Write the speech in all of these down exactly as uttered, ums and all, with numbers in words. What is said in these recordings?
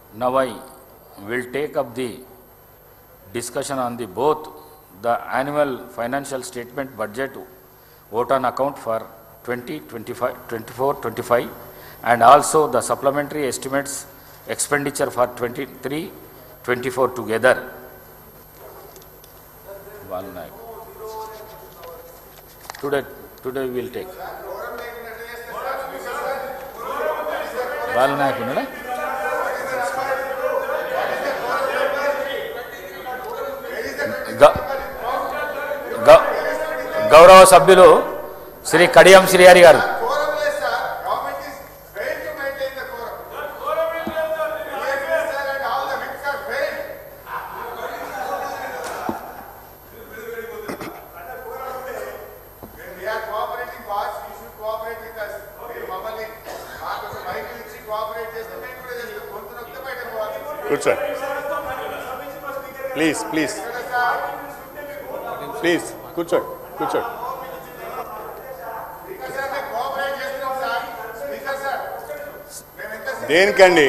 Now I will take up the discussion on the both the annual financial statement budget vote on account for twenty twenty-four twenty-five and also the supplementary estimates expenditure for twenty-three twenty-four together. Today, today we will take. గౌరవ సభ్యులు శ్రీ కడియం శ్రీహరి గారు. కూర్చోండి please please please కూర్చోండి కూర్చోండి దేనికండి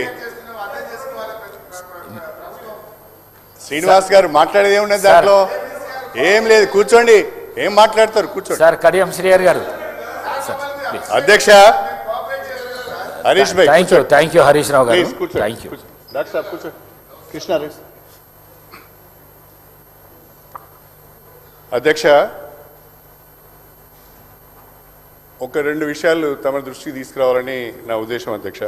శ్రీనివాస్ గారు మాట్లాడేది ఏమున్నది దాంట్లో ఏం లేదు కూర్చోండి ఏం మాట్లాడతారు కూర్చోండి సార్ కడియం శ్రీహరి గారు. అధ్యక్ష హరీష్ భాయ్ thank you thank you Harish Rao గారు థ్యాంక్ యూ. డాక్టర్ సాబ్ కూర్చోండి. కృష్ణ అధ్యక్ష ఒక రెండు విషయాలు తమ దృష్టికి తీసుకురావాలని నా ఉద్దేశం అధ్యక్ష.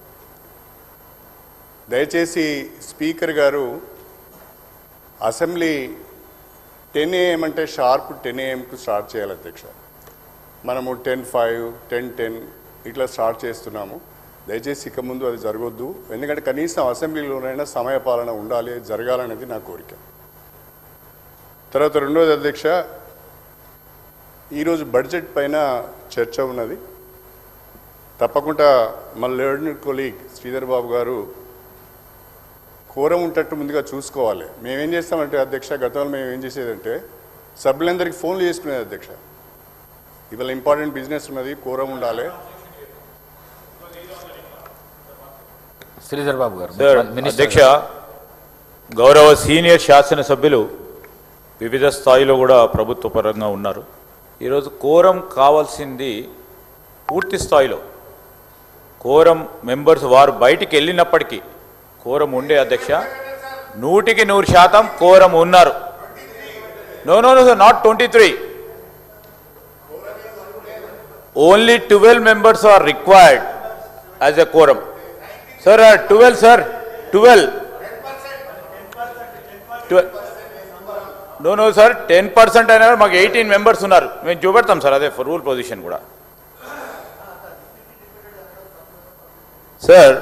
దయచేసి స్పీకర్ గారు అసెంబ్లీ టెన్ ఏఎం అంటే షార్ప్ టెన్ ఏఎంకు స్టార్ట్ చేయాలి అధ్యక్ష. మనము టెన్ ఫైవ్ టెన్ టెన్ ఇట్లా స్టార్ట్ చేస్తున్నాము. దయచేసి ఇక ముందు అది జరగొద్దు. ఎందుకంటే కనీసం అసెంబ్లీలోనైనా సమయపాలన ఉండాలి, జరగాలనేది నా కోరిక. తర్వాత రెండోది అధ్యక్ష, ఈరోజు బడ్జెట్ పైన చర్చ ఉన్నది. తప్పకుండా మన లెర్న్డ్ కొలీగ్ శ్రీధర్ బాబు గారు కోరం ఉంటట్టు ముందుగా చూసుకోవాలి. మేమేం చేస్తామంటే అధ్యక్ష, గతంలో మేము ఏం చేసేదంటే సభ్యులందరికీ ఫోన్లు చేసుకునేది అధ్యక్ష. ఇవాళ ఇంపార్టెంట్ బిజినెస్ ఉన్నది, కోరం ఉండాలి. శ్రీధర్ బాబు గారు. అధ్యక్ష, గౌరవ సీనియర్ శాసనసభ్యులు వివిధ స్థాయిలో కూడా ప్రభుత్వ పరంగా ఉన్నారు. ఈరోజు కోరం కావాల్సింది పూర్తి స్థాయిలో కోరం మెంబర్స్ వారు బయటికి వెళ్ళినప్పటికీ కోరం ఉండే అధ్యక్ష. నూటికి నూరు శాతం కోరం ఉన్నారు. No no no not twenty three only twelve members are required as a quorum. Sir, uh, twelve, sir, twelve. twelve. No, no, sir, ten percent అయినా మాకు ఎయిటీన్ మెంబర్స్ ఉన్నారు. మేము చూపెడతాం సార్, అదే రూల్ పొజిషన్ కూడా. Sir,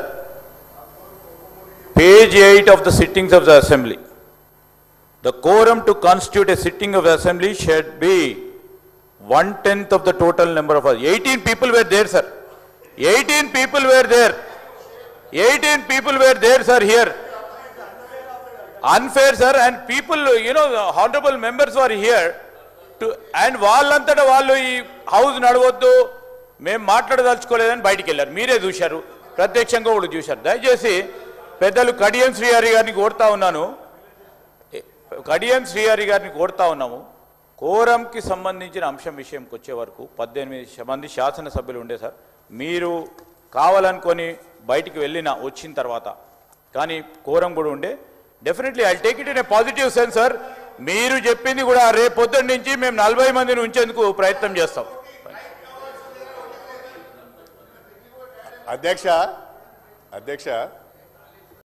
page eight of the sittings of the assembly. The quorum to constitute a sitting of the assembly should be one tenth of the total number of us. eighteen people were there, sir. eighteen people were there. eighteen people were there, sir, here. Unfair, sir, and people, you know, the honorable members were here to, and వాళ్ళంతటా వాళ్ళు ఈ house నడవద్దు, మేము మాట్లాడదలుచుకోలేదని బయటికి వెళ్ళారు. మీరే చూశారు, ప్రత్యక్షంగా కూడా చూశారు. దయచేసి పెద్దలు కడియం శ్రీహరి గారిని కోరుతా ఉన్నాను, కడియం శ్రీహరి గారిని కోరుతా ఉన్నాము. కోరంకి సంబంధించిన అంశం విషయంకి వచ్చే వరకు పద్దెనిమిది మంది శాసనసభ్యులు ఉండే సార్. మీరు కావాలనుకొని బయటికి వెళ్ళిన వచ్చిన తర్వాత కానీ కోరం కూడా ఉండే. Definitely I take it in a positive sense sir. మీరు చెప్పింది కూడా రేపు పొద్దున్న నుంచి మేము నలభై మందిని ఉంచేందుకు ప్రయత్నం చేస్తాం. అధ్యక్ష అధ్యక్ష